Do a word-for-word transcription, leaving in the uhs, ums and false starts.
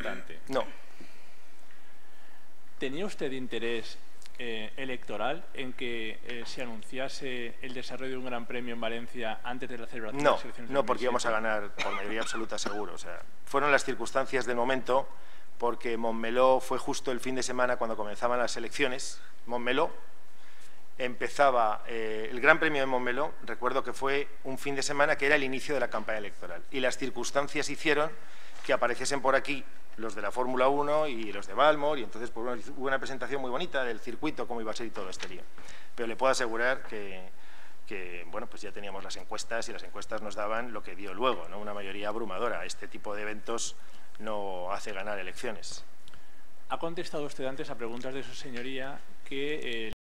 importante. No. ¿Tenía usted interés eh, electoral en que eh, se anunciase el desarrollo de un gran premio en Valencia antes de la celebración No, de las elecciones? no, porque íbamos a ganar por mayoría absoluta seguro. O sea, fueron las circunstancias del momento, porque Montmeló fue justo el fin de semana cuando comenzaban las elecciones. Montmeló empezaba eh, el Gran Premio de Montmeló, recuerdo que fue un fin de semana que era el inicio de la campaña electoral. Y las circunstancias hicieron que apareciesen por aquí los de la Fórmula uno y los de Valmor, y entonces pues, bueno, hubo una presentación muy bonita del circuito, cómo iba a ser y todo este lío. Pero le puedo asegurar que, que bueno, pues ya teníamos las encuestas y las encuestas nos daban lo que dio luego, ¿no? Una mayoría abrumadora. Este tipo de eventos no hace ganar elecciones. Ha contestado usted antes a preguntas de su señoría que... Eh,